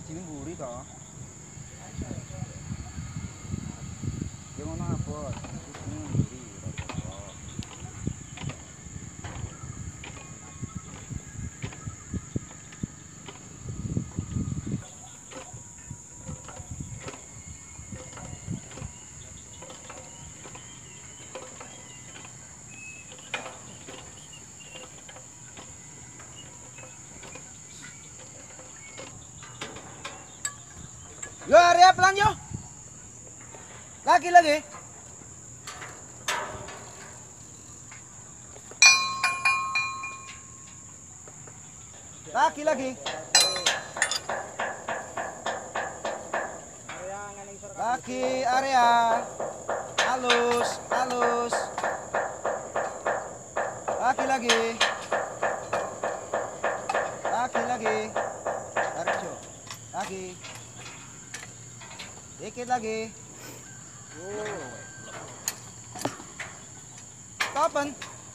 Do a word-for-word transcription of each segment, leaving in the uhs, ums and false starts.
Sini buri toh. Dia ngono abot. Sini buri. Yo Arya pelan yo. Lagi lagi. Lagi lagi. Lagi Arya. Halus, halus. Lagi lagi. Lagi lagi. Tarik yo. Lagi. Dikit lagi. Oh. Kapan?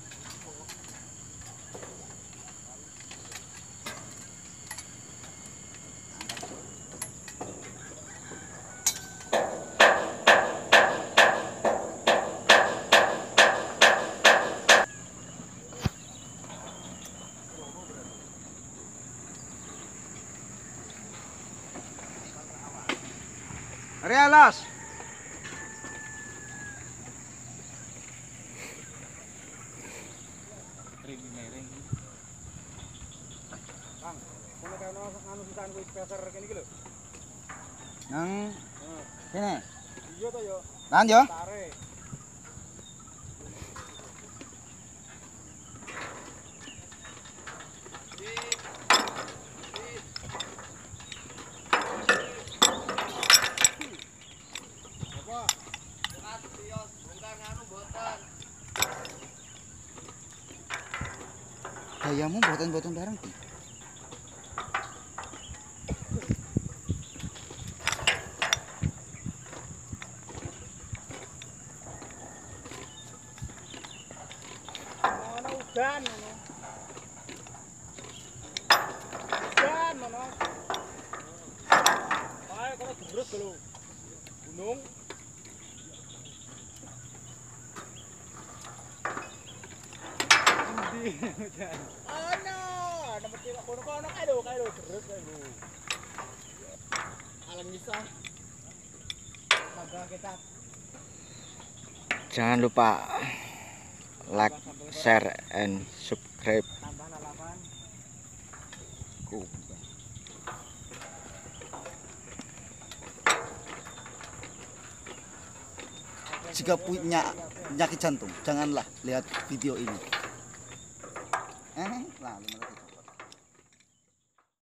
Realas. Kang, kono kene anu sisan kuwi speser kene iki lho. Nang kene. Iya to yo. Lan yo. Tarik. Gayamu boten-boten bareng ti. Ono udan ngono. Udan ngono. Ae kono jebres lho. Gunung. Udan. Ono, ana mesti kono kono kae lho, kae lho jebres kae lho. Alang bisa. Sabar kita. Jangan lupa like, share, and subscribe. Tambah lalapan. Jika punya penyakit jantung, janganlah lihat video ini. Eh, lalu